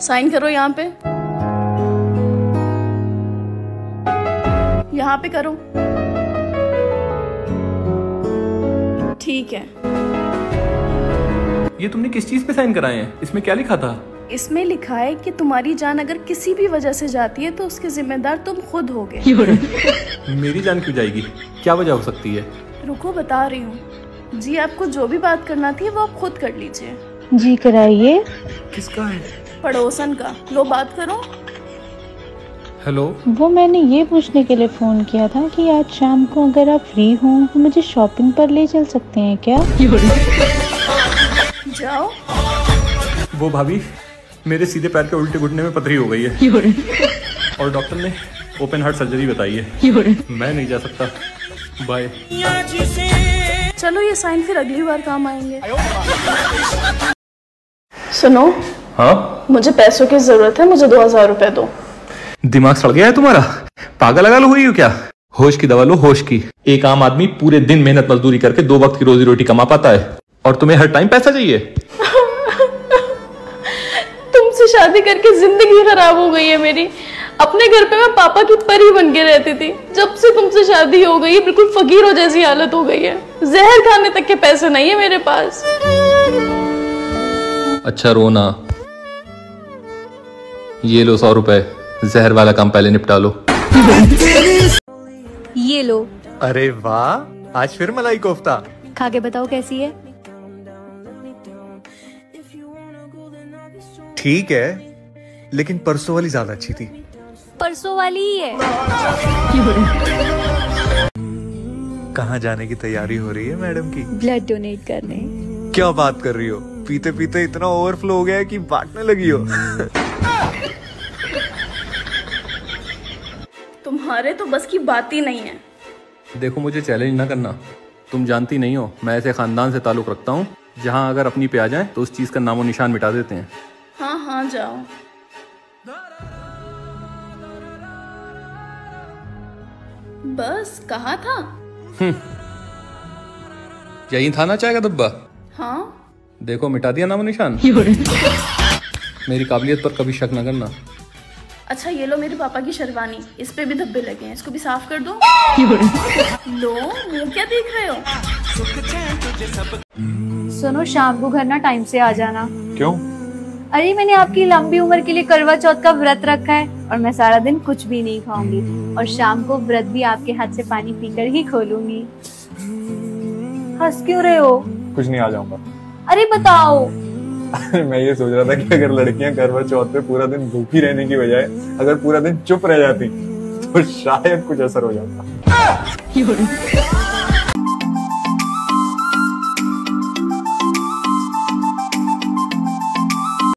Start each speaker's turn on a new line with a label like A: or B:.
A: Sign करो यहाँ पे करो। ठीक है।
B: ये तुमने किस चीज पे साइन कराए हैं? इसमें क्या लिखा था?
A: इसमें लिखा है कि तुम्हारी जान अगर किसी भी वजह से जाती है तो उसके जिम्मेदार तुम खुद होगे।
B: मेरी जान क्यों जाएगी? क्या वजह हो सकती है?
A: रुको बता रही हूँ जी, आपको जो भी बात करना थी वो आप खुद कर लीजिए।
C: जी कराइए।
B: किसका है?
A: पड़ोसन का। लो बात करो।
B: हेलो।
C: वो मैंने ये पूछने के लिए फोन किया था कि आज शाम को अगर आप फ्री हो तो मुझे शॉपिंग पर ले चल सकते हैं क्या?
A: जाओ।
B: वो भाभी, मेरे सीधे पैर के उल्टे घुटने में पथरी हो गई है और डॉक्टर ने ओपन हार्ट सर्जरी बताई है। मैं नहीं जा सकता। बाय।
A: चलो ये साइन फिर अगली बार काम आएंगे। सुनो।
B: हाँ?
A: मुझे पैसों की जरूरत है, मुझे 2000 रुपए दो।
B: दिमाग सड़ गया है तुम्हारा? पागल लगा लो हुई हो क्या? होश की दवा लो, होश की। एक आम आदमी पूरे दिन मेहनत मजदूरी करके 2 वक्त की रोजी रोटी कमा पाता है और तुम्हें हर टाइम पैसा चाहिए?
A: तुमसे शादी करके जिंदगी खराब हो गई है मेरी। अपने घर पे मैं पापा की परी बन के रहती थी। जब से तुमसे शादी हो गई है बिल्कुल फकीरों जैसी हालत हो गई है। जहर खाने तक के पैसे नहीं है मेरे पास।
B: अच्छा रोना। ये लो 100 रुपए, जहर वाला काम पहले निपटा लो।
D: ये लो।
E: अरे वाह, आज फिर मलाई कोफ्ता।
D: खा के बताओ कैसी है?
E: ठीक है, लेकिन परसों वाली ज्यादा अच्छी थी।
D: परसों वाली ही है।
E: कहाँ जाने की तैयारी हो रही है मैडम की?
D: ब्लड डोनेट करने।
E: क्या बात कर रही हो? पीते पीते इतना ओवरफ्लो हो गया है कि बांटने लगी हो।
A: तुम्हारे तो बस की बात ही नहीं है।
B: देखो मुझे चैलेंज ना करना। तुम जानती नहीं हो मैं ऐसे खानदान से ताल्लुक रखता हूँ जहाँ अगर अपनी पे आ जाए तो उस चीज का नामो निशान मिटा देते हैं।
A: हाँ हाँ जाओ। बस कहा था।
B: यही था ना चाय का डब्बा?
A: हाँ।
B: देखो मिटा दिया नामो निशान। मेरी काबिलियत पर कभी शक न करना।
A: अच्छा ये लो मेरे पापा की शेरवानी, इस पे भी धब्बे लगे हैं, इसको भी साफ कर दो। लो, मुंह क्या देख रहे हो?
D: सुनो, शाम को घर ना टाइम से आ जाना।
E: क्यों?
D: अरे मैंने आपकी लंबी उम्र के लिए करवा चौथ का व्रत रखा है और मैं सारा दिन कुछ भी नहीं खाऊंगी और शाम को व्रत भी आपके हाथ से पानी पीकर ही खोलूंगी। हंस क्यों रहे हो?
E: कुछ नहीं, आ जाऊंगा।
D: अरे बताओ।
E: मैं ये सोच रहा था कि अगर लड़कियां करवा चौथ पे पूरा दिन भूखी रहने की बजाय अगर पूरा दिन चुप रह जाती तो शायद कुछ असर हो जाता।